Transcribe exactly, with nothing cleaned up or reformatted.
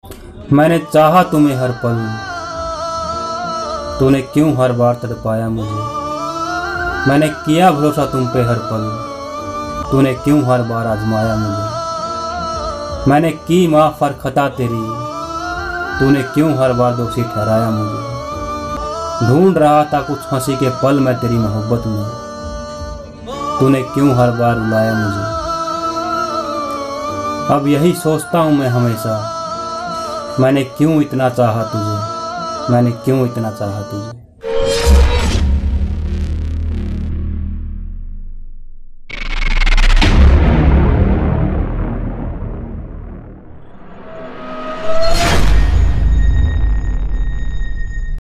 मैंने चाहा तुम्हें हर पल, तूने क्यों हर बार तड़पाया मुझे। मैंने किया भरोसा तुम पे हर पल, तूने क्यों हर बार आजमाया मुझे। मैंने की माफ़ हर खता तेरी, तूने क्यों हर बार दोषी ठहराया मुझे। ढूंढ रहा था कुछ हंसी के पल मैं तेरी मोहब्बत में, तूने क्यों हर बार रुलाया मुझे। अब यही सोचता हूँ मैं हमेशा, मैंने क्यों इतना चाहा तुझे, मैंने क्यों इतना चाहा तुझे।